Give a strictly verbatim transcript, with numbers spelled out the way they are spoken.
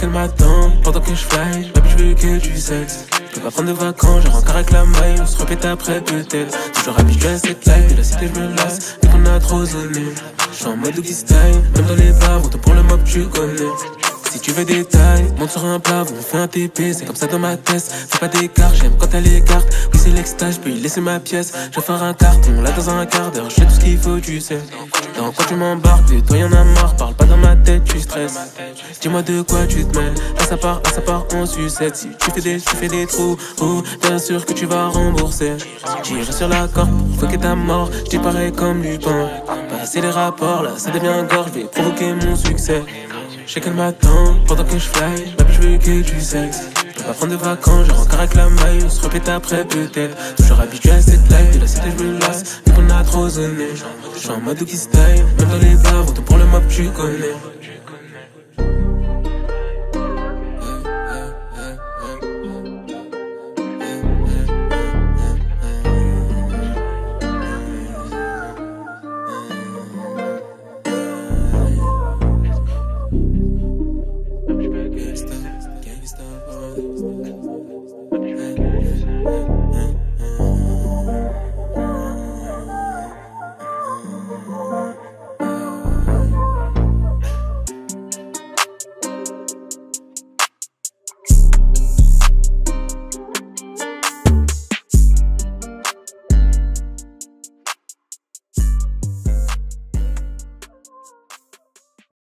qu'elle m'attend pendant que je fly. Baby, je veux que du sexe. Je peux pas prendre de vacances, je rentre avec la maille. On se répète après peut-être. Toujours habitué à cette life, de la cité je me lasse. Vu qu'on a trop zoné. Je suis en mode Doggy Style, même dans les bars, autant pour le mob tu connais. Si tu veux des tailles, monte sur un plat, on fait un T P, c'est comme ça dans ma tête. Fais pas d'écart, j'aime quand elle écarte. Oui c'est l'extase, je peux y laisser ma pièce. Je vais faire un carton, là dans un quart d'heure, je fais tout ce qu'il faut, tu sais. Donc quand tu m'embarques, de toi y'en a marre, parle pas dans ma tête, tu stresses. Dis-moi de quoi tu te mêles, là ça part, là ça part, on sucette. Si tu fais des, tu fais des trous, oh, bien sûr que tu vas rembourser. J'irai sur la corde, faut que ta mort, je t'ai pareil comme Lupin. Passer les rapports, là ça devient gore, je vais provoquer mon succès. Je sais qu'elle m'attend pendant que je fly, baby je veux que du sexe. Je peux pas prendre de vacances, je rentre avec la maille, on se répète après peut-être. Toujours habitué à cette life, de la cité je me lasse, vu qu'on a trop zoné. Je suis en mode Doggy Style, même dans les bars, autant pour le mob tu connais. Gangsta, gangsta,